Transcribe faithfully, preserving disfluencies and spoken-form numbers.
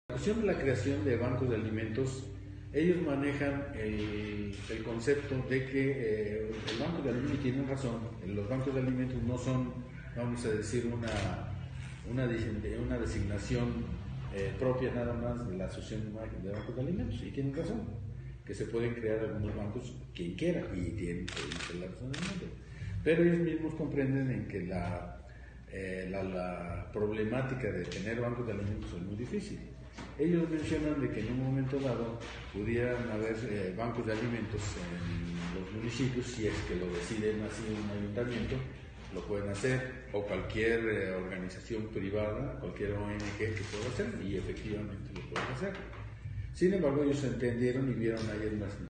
La cuestión de la creación de bancos de alimentos, ellos manejan el, el concepto de que eh, el banco de alimentos, y tienen razón, los bancos de alimentos no son, vamos a decir, una, una, una designación eh, propia nada más de la Asociación de Bancos de Alimentos, y tienen razón, que se pueden crear algunos bancos quien quiera, y tienen la razón del mundo. Pero ellos mismos comprenden en que la, eh, la, la problemática de tener bancos de alimentos es muy difícil. Ellos mencionan de que en un momento dado pudieran haber eh, bancos de alimentos en los municipios, si es que lo deciden así un ayuntamiento, lo pueden hacer, o cualquier eh, organización privada, cualquier O N G que pueda hacer, y efectivamente lo pueden hacer. Sin embargo, ellos entendieron y vieron ayer unas